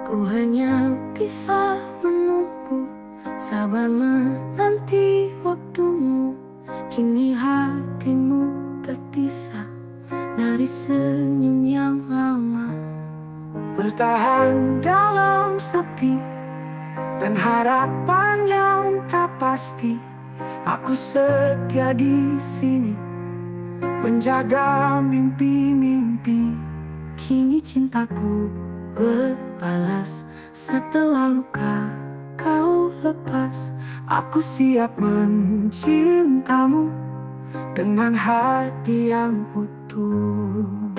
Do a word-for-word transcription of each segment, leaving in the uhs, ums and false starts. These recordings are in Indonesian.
Ku hanya bisa menunggu, sabar menanti waktumu. Kini hatimu terpisah dari senyum yang lama. Bertahan dalam sepi dan harapan yang tak pasti. Aku setia di sini menjaga mimpi-mimpi. Kini cintaku berbalas, setelah luka kau lepas. Aku siap mencintamu dengan hati yang utuh.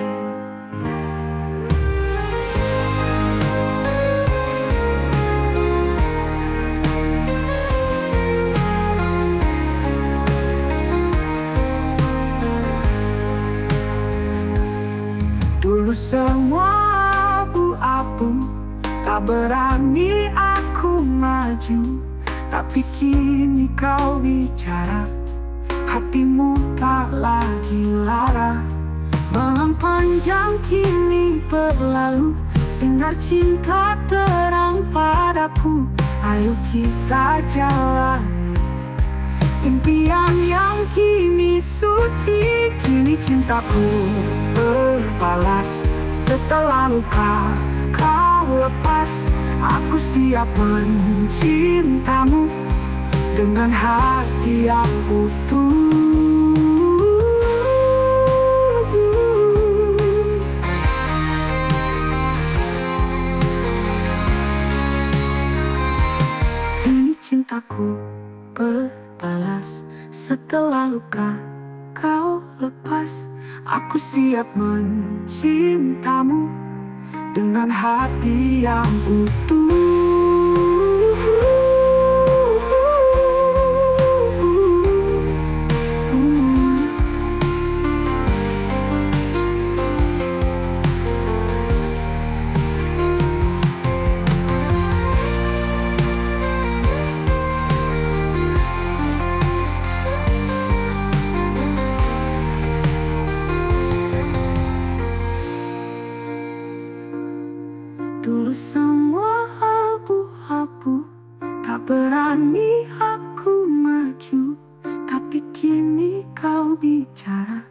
Dulu semua abu-abu, tak berani aku maju. Tapi kini kau bicara, hatimu tak lagi lara. Malam panjang kini berlalu, sinar cinta terang padaku. Ayo kita jalani impian yang kini suci. Kini cintaku berbalas, setelah luka kau lepas. Aku siap mencintamu dengan hati yang utuh. Kini cintaku berbalas, setelah luka kau lepas. Aku siap mencintamu dengan hati yang utuh. Dulu semua abu-abu, tak berani aku maju. Tapi kini kau bicara,